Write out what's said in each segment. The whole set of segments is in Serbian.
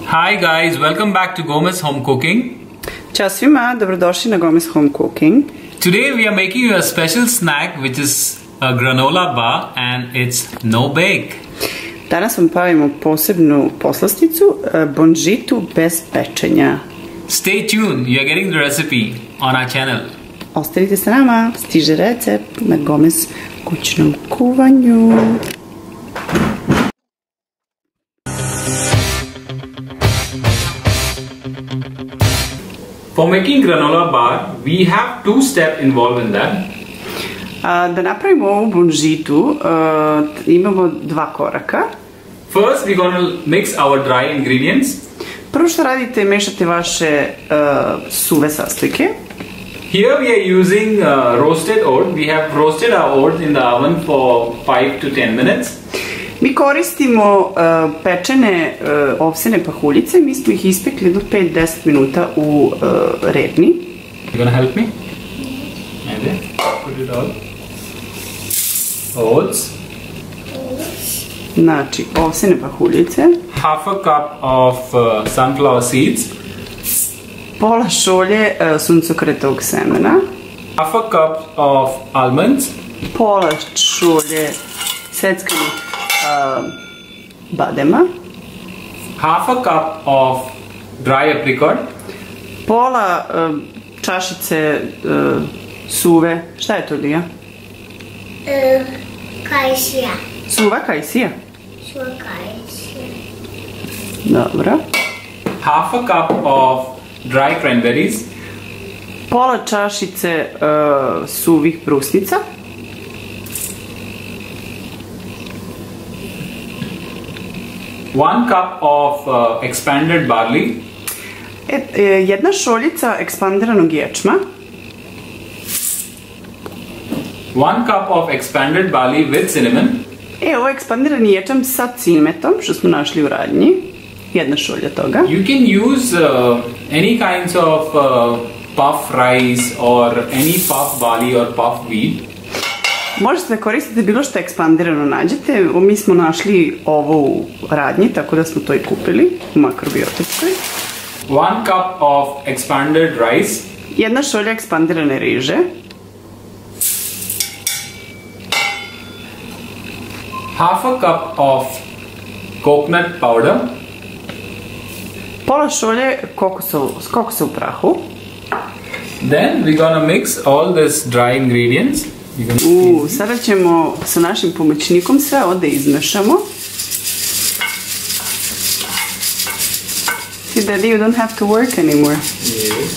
Hi guys, welcome back to Gomez Home Cooking. Ćao svima, dobrodošli na Gomez Home Cooking. Today we are making you a special snack which is a granola bar and it's no bake. Danas vam pravimo posebnu poslasticu, bonžitu bez pečenja. Stay tuned, you are getting the recipe on our channel. Ostanite sa nama, stiže recept na Gomez kućnom kuvanju. For making granola bar, we have two steps involved in that. Da napravimo ovu bonžitu, imamo dva koraka. First, we're going to mix our dry ingredients. Prvo što radite, mešate vaše suve sastojke. Here we are using roasted oat. We have roasted our oats in the oven for 5 to 10 minutes. Mi koristimo pečene ovsene pahuljice, mi smo ih ispekli do 5-10 minuta u repni. You gonna help me? Maybe. Put it all. Oats. Znači, ovsene pahuljice. Half a cup of sunflower seeds. Pola šolje suncokretovog semena. Half a cup of almonds. Pola šolje seckanih badema. Half a cup of dry apricot. Pola čašice suve, šta je to, Lija? Kajsija. Suva kajsija. Suva kajsija. Dobro. Half a cup of dry cranberries. Pola čašice suvih brusnica. One cup of expanded barley. Jedna šoljica ekspandiranog ječma. One cup of expanded barley with cinnamon. Ovo je ekspandirani ječam sa cimetom, što smo našli u radnji. Jedna šolja toga. You can use any kinds of puff rice or any puff barley or puff wheat. Možete da koristite bilo što ekspandirano nađete. Mi smo našli ovo u radnji, tako da smo to i kupili u makrobiotičkoj. One cup of expanded rice. Jedna šolja ekspandirane riže. Half a cup of coconut powder. Pola šolje kokosa u prahu. Then we're gonna mix all these dry ingredients. Sada ćemo sa našim pomoćnikom sve ovo da izmešamo. See, Daddy, you don't have to work anymore. Yes.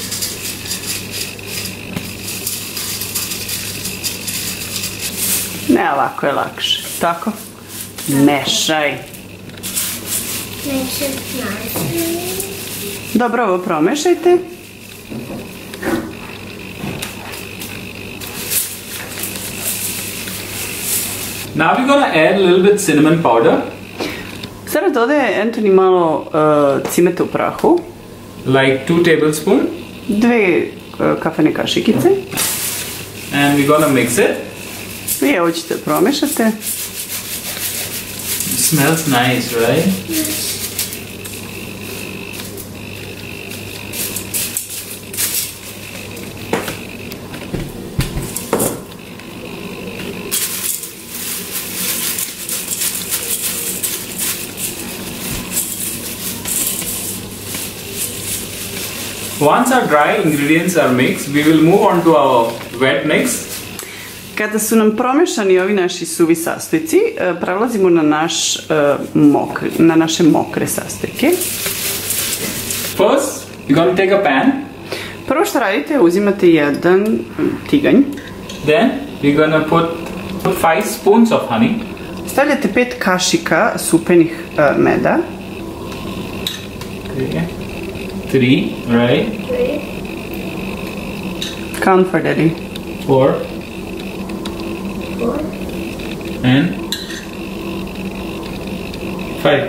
Ne, ovako je lakše. Tako? Mešaj. Neće znati. Dobro, ovo promešajte. Now we're gonna add a little bit cinnamon powder. Sada dodaje Anthony malo cimeta u prahu. Like 2 tablespoons. 2 kafene kašikice. And we're gonna mix it. I ovo ćete promešate. It smells nice, right? Once our dry ingredients are mixed, we will move on to our wet mix. Kada su nam promešani ovi naši suvi sastojci, prelazimo na naše mokre sastojke. First, you're going to take a pan. Prvo što radite, uzimate jedan tiganj. Then, we're going to put 5 spoons of honey. Stavljate 5 kašika supenih meda. Okay. 3, right? 3. Count for Daddy. 4. 4. And 5.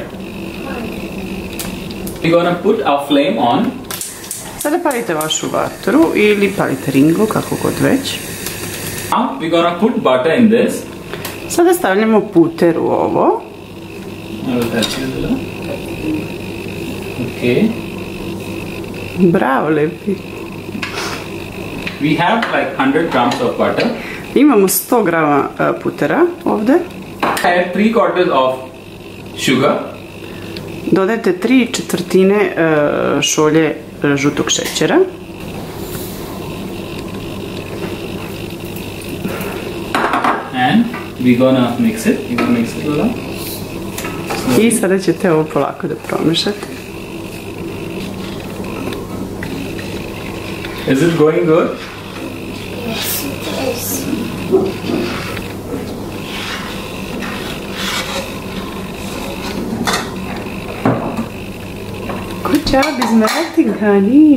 We're gonna put our flame on. Sada palite vašu vatru ili palite ringlu, kako god već. Now we're gonna put butter in this. Sada stavljamo puter u ovo. I will touch you a little. Okay. Bravo, lepi. We have like 100 grams of butter. Imamo 100 grama putera ovde. Add 3/4 of sugar. Dodajte 3/4 šolje žutog šećera. And we're gonna mix it. You're gonna mix it, Lola? I sada ćete ovo polako da promešate. Is it going good? Yes, it is. Good job is melting, honey.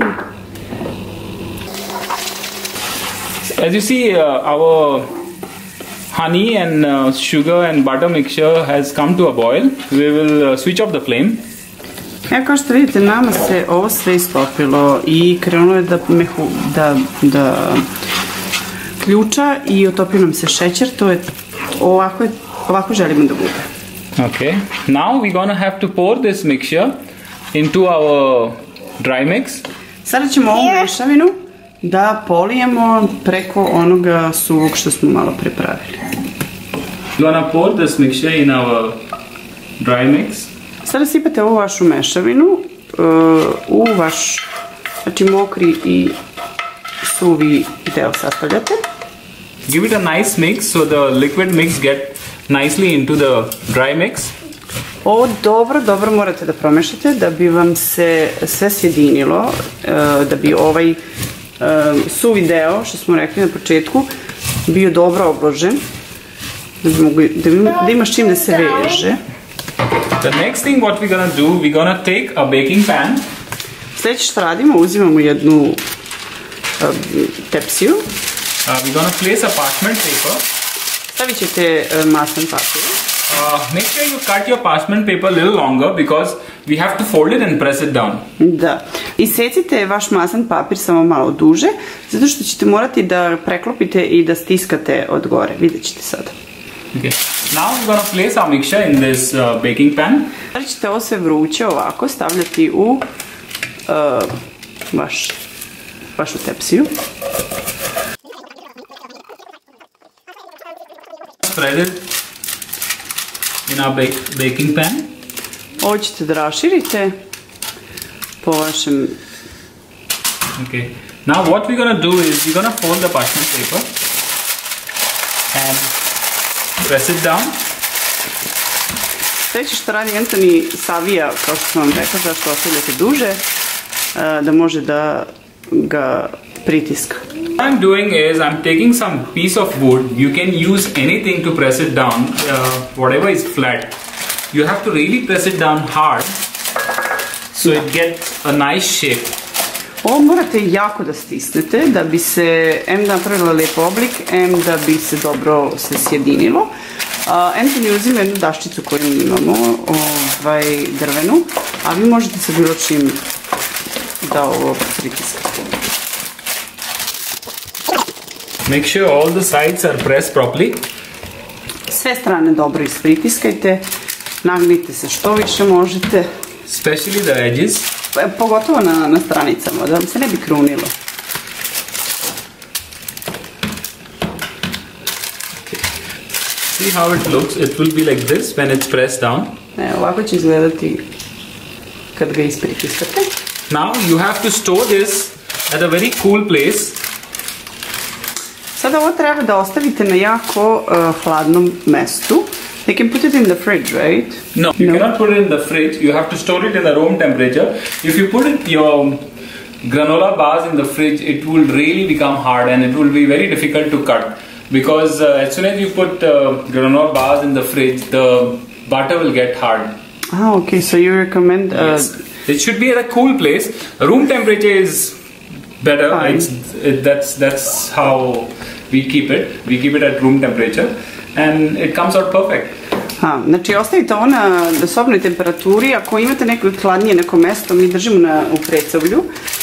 As you see, our honey and sugar and butter mixture has come to a boil. We will switch off the flame. Evo kao što vidite, nama se ovo sve istopilo i krenulo je da ključa i otopio nam se šećer. To je ovako želimo da bude. Okay. Now we're gonna have to pour this mixture into our dry mix. Sada ćemo ovu mešavinu da polijemo preko onoga suvog što smo malo prepravili. We're gonna pour this mixture in our dry mix. Sada sipate ovu vašu mešavinu u vaš, znači mokri i suvi deo sastavljate. Give it a nice mix so the liquid mix get nicely into the dry mix. Ovo dobro morate da promešate da bi vam se sve sjedinilo, da bi ovaj suvi deo, što smo rekli na početku, bio dobro obložen, da imaš čim da se veže. The next thing what we're gonna do, we're gonna take a baking pan. Sljedeće što radimo, uzimamo jednu tepsiju. We're gonna place a parchment paper. Stavit ćete maslen papir. Make sure you cut your parchment paper a little longer because we have to fold it and press it down. Da. Isecite vaš maslen papir samo malo duže, zato što ćete morati da preklopite i da stiskate od gore. Vidjet ćete sada. Okay. Now we're gonna place our mixture in this baking pan. Sada ćete ovo sve vruće ovako stavljati u vašu tepsiju. Spread it in our baking pan. Ovo ćete da raširite po vašem... Okay. Now what we're gonna do is we're gonna fold the parchment paper and press it down. Sljedeće što radi Anthony savija, kao što sam vam rekla, zašto ostavljate duže, da može da ga pritiska. What I'm doing is I'm taking some piece of wood. You can use anything to press it down, whatever is flat. You have to really press it down hard so it gets a nice shape. Ovo morate jako da stisnete da bi se napravila lijep oblik, da bi se dobro sjedinilo. Anthony uzima jednu daščicu koju imamo, drvenu, a vi možete sa bilo čim da ovo pritiskate. Make sure all the sides are pressed properly. Sve strane dobro ispritiskajte, nagnite se što više možete. Especially the edges. Pogotovo na stranicama, da vam se ne bi krunilo. See how it looks? It will be like this when it's pressed down. Ovako će izgledati kad ga ispritiskate. Now you have to store this at a very cool place. Sada ovo treba da ostavite na jako hladnom mestu. They can put it in the fridge, right? No, you cannot put it in the fridge. You have to store it in the room temperature. If you put your granola bars in the fridge, it will really become hard and it will be very difficult to cut. Because as soon as you put granola bars in the fridge, the butter will get hard. Okay, so you recommend... Yes. It should be at a cool place. Room temperature is better. That's how we keep it. We keep it at room temperature. And it comes out perfect. Znači ostavite ovo na sobnoj temperaturi, ako imate neko hladnije neko mesto, mi držimo u precavlju,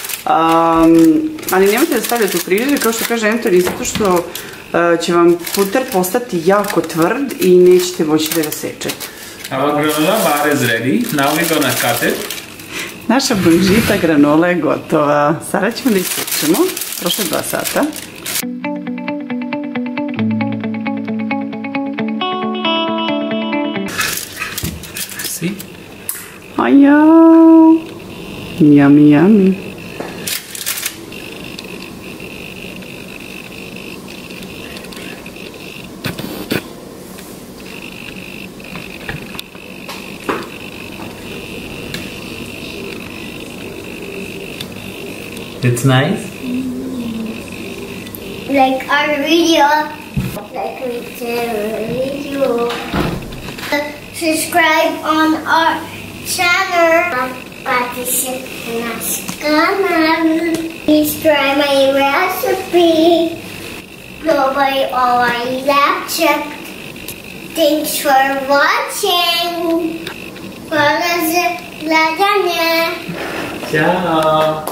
ali nemojte da stavljate u frižider, kao što kaže Anthony, zato što će vam puter postati jako tvrd i nećete moći da ga sečete. Our granola bar is ready. Now we're gonna cut it. Naša bronžita granola je gotova. Sada ćemo da ispečemo. Prošle 2 sata. See? Ajao! Yummy, yummy. It's nice. Like our video. Like we did a video. Subscribe on our channel. Participate in our channel. Please try my recipe. Nobody always check. Thanks for watching. Ciao.